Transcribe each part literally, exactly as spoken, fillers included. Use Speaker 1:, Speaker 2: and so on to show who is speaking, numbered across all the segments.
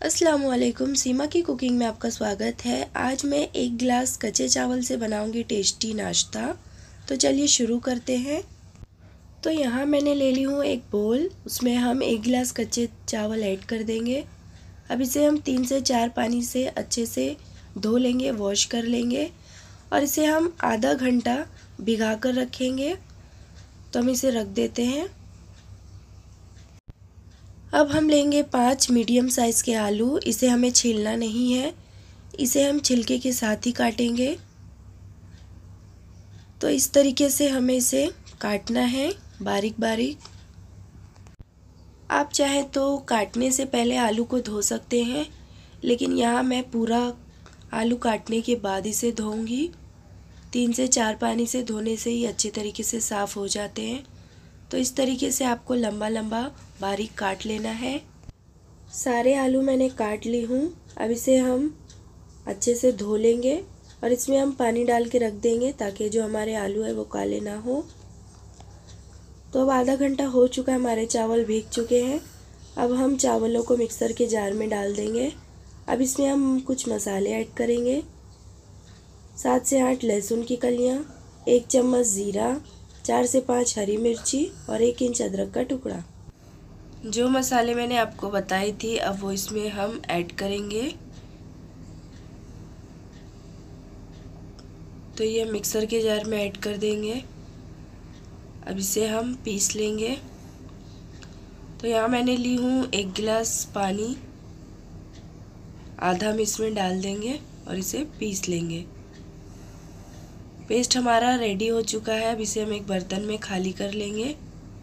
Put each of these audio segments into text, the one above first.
Speaker 1: अस्सलामुअलैकुम, सीमा की कुकिंग में आपका स्वागत है। आज मैं एक गिलास कच्चे चावल से बनाऊंगी टेस्टी नाश्ता। तो चलिए शुरू करते हैं। तो यहाँ मैंने ले ली हूँ एक बोल, उसमें हम एक गिलास कच्चे चावल ऐड कर देंगे। अब इसे हम तीन से चार पानी से अच्छे से धो लेंगे, वॉश कर लेंगे और इसे हम आधा घंटा भिगा कर रखेंगे। तो हम इसे रख देते हैं। अब हम लेंगे पाँच मीडियम साइज़ के आलू। इसे हमें छीलना नहीं है, इसे हम छिलके के साथ ही काटेंगे। तो इस तरीके से हमें इसे काटना है बारीक बारीक। आप चाहे तो काटने से पहले आलू को धो सकते हैं, लेकिन यहाँ मैं पूरा आलू काटने के बाद इसे धोऊंगी। तीन से चार पानी से धोने से ही अच्छे तरीके से साफ़ हो जाते हैं। तो इस तरीके से आपको लंबा लंबा बारीक काट लेना है। सारे आलू मैंने काट ली हूँ। अब इसे हम अच्छे से धो लेंगे और इसमें हम पानी डाल के रख देंगे ताकि जो हमारे आलू है वो काले ना हो। तो अब आधा घंटा हो चुका है, हमारे चावल भीग चुके हैं। अब हम चावलों को मिक्सर के जार में डाल देंगे। अब इसमें हम कुछ मसाले ऐड करेंगे। सात से आठ लहसुन की कलियाँ, एक चम्मच ज़ीरा, चार से पाँच हरी मिर्ची और एक इंच अदरक का टुकड़ा। जो मसाले मैंने आपको बताई थी अब वो इसमें हम ऐड करेंगे। तो ये मिक्सर के जार में ऐड कर देंगे। अब इसे हम पीस लेंगे। तो यहाँ मैंने ली हूँ एक गिलास पानी, आधा हम इसमें डाल देंगे और इसे पीस लेंगे। पेस्ट हमारा रेडी हो चुका है। अब इसे हम एक बर्तन में खाली कर लेंगे।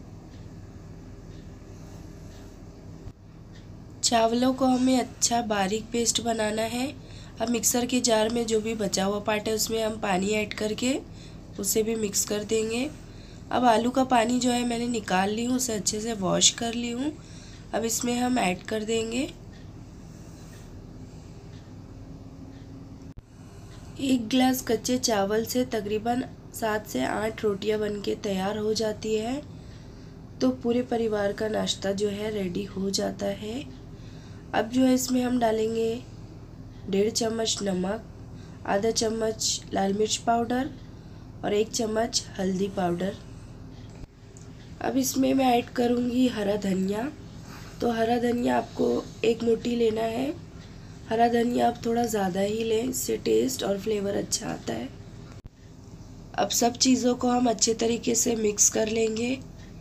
Speaker 1: चावलों को हमें अच्छा बारीक पेस्ट बनाना है। अब मिक्सर के जार में जो भी बचा हुआ पार्ट है उसमें हम पानी ऐड करके उसे भी मिक्स कर देंगे। अब आलू का पानी जो है मैंने निकाल ली हूँ, उसे अच्छे से वॉश कर ली हूँ। अब इसमें हम ऐड कर देंगे। एक गिलास कच्चे चावल से तकरीबन सात से आठ रोटियां बनके तैयार हो जाती है। तो पूरे परिवार का नाश्ता जो है रेडी हो जाता है। अब जो है इसमें हम डालेंगे डेढ़ चम्मच नमक, आधा चम्मच लाल मिर्च पाउडर और एक चम्मच हल्दी पाउडर। अब इसमें मैं ऐड करूँगी हरा धनिया। तो हरा धनिया आपको एक मुट्ठी लेना है। हरा धनिया आप थोड़ा ज़्यादा ही लें, इससे टेस्ट और फ्लेवर अच्छा आता है। अब सब चीज़ों को हम अच्छे तरीके से मिक्स कर लेंगे।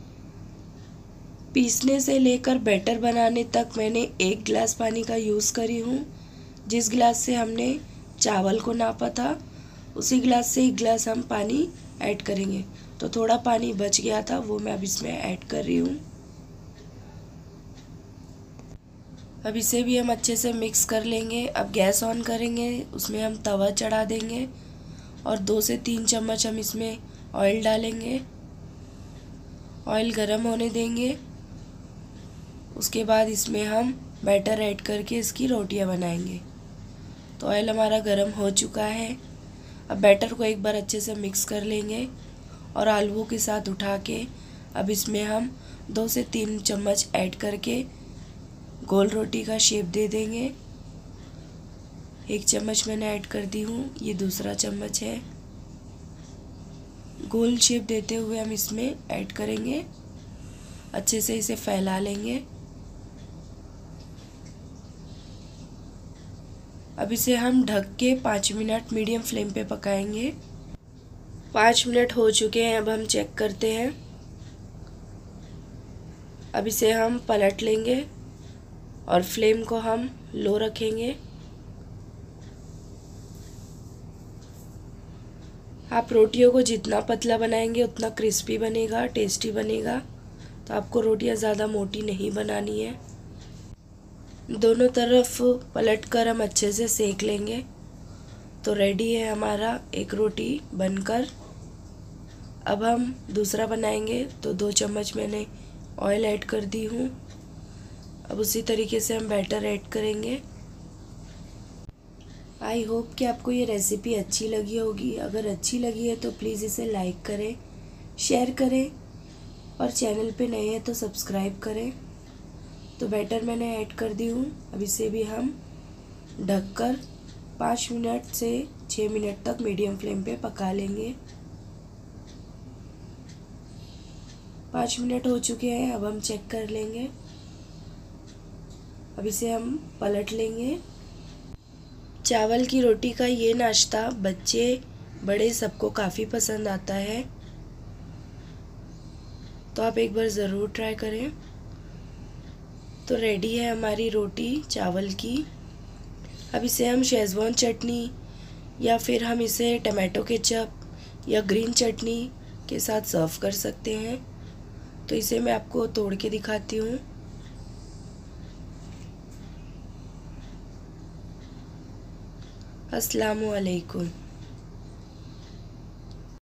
Speaker 1: पीसने से लेकर बैटर बनाने तक मैंने एक गिलास पानी का यूज़ करी हूँ। जिस गिलास से हमने चावल को नापा था उसी गिलास से एक गिलास हम पानी ऐड करेंगे। तो थोड़ा पानी बच गया था, वो मैं अब इसमें ऐड कर रही हूँ। अब इसे भी हम अच्छे से मिक्स कर लेंगे। अब गैस ऑन करेंगे, उसमें हम तवा चढ़ा देंगे और दो से तीन चम्मच हम इसमें ऑयल डालेंगे। ऑयल गरम होने देंगे। उसके बाद इसमें हम बैटर ऐड करके इसकी रोटियां बनाएंगे। तो ऑयल हमारा गरम हो चुका है। अब बैटर को एक बार अच्छे से मिक्स कर लेंगे और आलूओं के साथ उठा के अब इसमें हम दो से तीन चम्मच ऐड करके गोल रोटी का शेप दे देंगे। एक चम्मच मैंने ऐड कर दी हूँ, ये दूसरा चम्मच है। गोल शेप देते हुए हम इसमें ऐड करेंगे। अच्छे से इसे फैला लेंगे। अब इसे हम ढक के पाँच मिनट मीडियम फ्लेम पे पकाएंगे। पाँच मिनट हो चुके हैं, अब हम चेक करते हैं। अब इसे हम पलट लेंगे और फ्लेम को हम लो रखेंगे। आप रोटियों को जितना पतला बनाएंगे उतना क्रिस्पी बनेगा, टेस्टी बनेगा। तो आपको रोटियां ज़्यादा मोटी नहीं बनानी है। दोनों तरफ पलट कर हम अच्छे से सेक लेंगे। तो रेडी है हमारा एक रोटी बनकर। अब हम दूसरा बनाएंगे। तो दो चम्मच मैंने ऑयल ऐड कर दी हूँ। अब उसी तरीके से हम बैटर ऐड करेंगे। आई होप कि आपको ये रेसिपी अच्छी लगी होगी। अगर अच्छी लगी है तो प्लीज़ इसे लाइक करें, शेयर करें और चैनल पे नए हैं तो सब्सक्राइब करें। तो बैटर मैंने ऐड कर दी हूँ। अब इसे भी हम ढककर पाँच मिनट से छः मिनट तक मीडियम फ्लेम पे पका लेंगे। पाँच मिनट हो चुके हैं, अब हम चेक कर लेंगे। अब इसे हम पलट लेंगे। चावल की रोटी का ये नाश्ता बच्चे बड़े सबको काफ़ी पसंद आता है, तो आप एक बार ज़रूर ट्राई करें। तो रेडी है हमारी रोटी चावल की। अब इसे हम शेज़वान चटनी या फिर हम इसे टमाटो केचप या ग्रीन चटनी के साथ सर्व कर सकते हैं। तो इसे मैं आपको तोड़ के दिखाती हूँ। अस्सलामु अलैकुम।